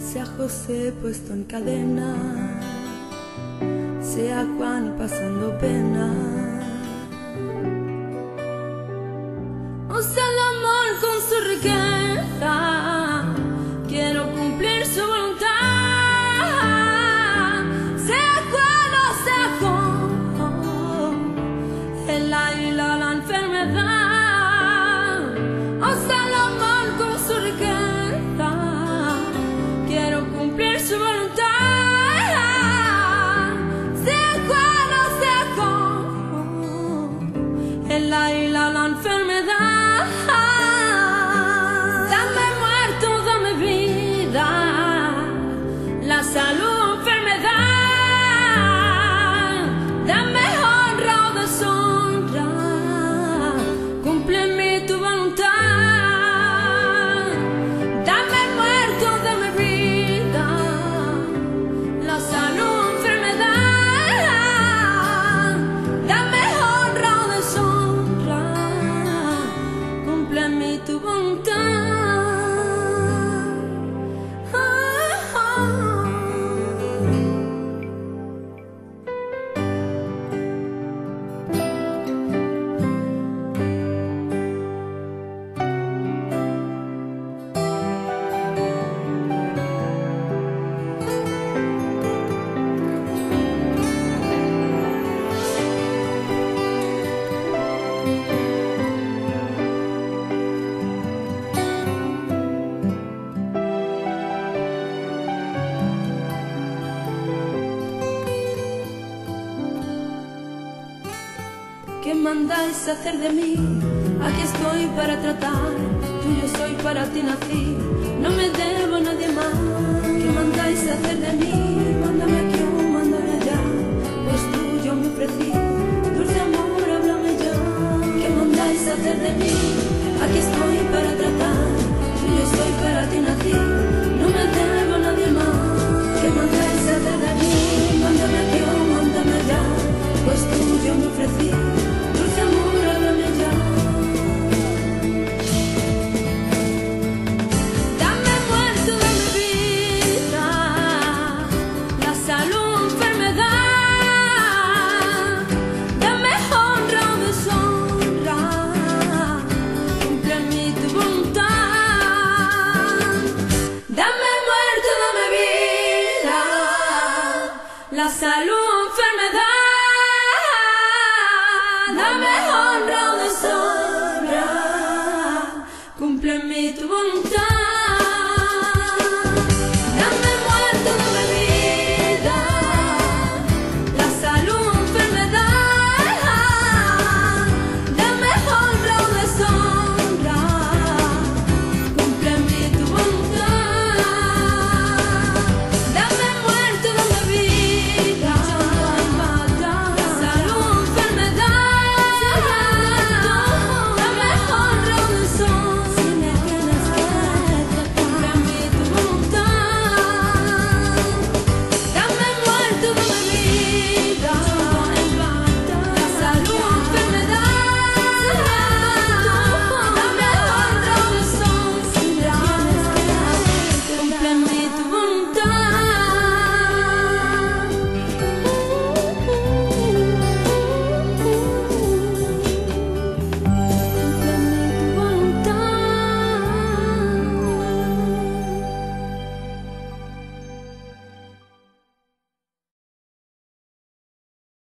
sea José puesto en cadena, sea Juan pasando pena, o Salomón con su riqueza, quiero cumplir su voluntad. Sea Juan o sea Job, el águila o la enfermedad, o Salomón con su riqueza, quiero cumplir su voluntad. Sea Juan o sea Job, el águila o la enfermedad. Dame muerto, dame vida, la salud, enfermedad. Dame honra o deshonra, cúmpleme tu voluntad. Dame muerto, dame vida, la salud, enfermedad. Dame honra o deshonra, cúmpleme tu voluntad. ¿Qué mandáis hacer de mí? Aquí estoy para tratar, tuyo soy, para ti nací, no me debo a nadie más. ¿Qué mandáis hacer de mí? Mándame aquí o mándame allá, pues tuyo me ofrecí, dulce amor, háblame ya. ¿Qué mandáis hacer de mí? Aquí estoy para tratar, tuyo soy, para ti nací, no me debo a nadie más. ¿Qué mandáis hacer de mí? Mándame aquí o mándame allá, pues tuyo me ofrecí, dulce amor, háblame ya. Dame muerto, dame vida, la salud, enfermedad. Dame honra o deshonra, cúmpleme tu voluntad. Dame muerto, dame vida, la salud, enfermedad. Dame honra o deshonra, cúmpleme tu voluntad.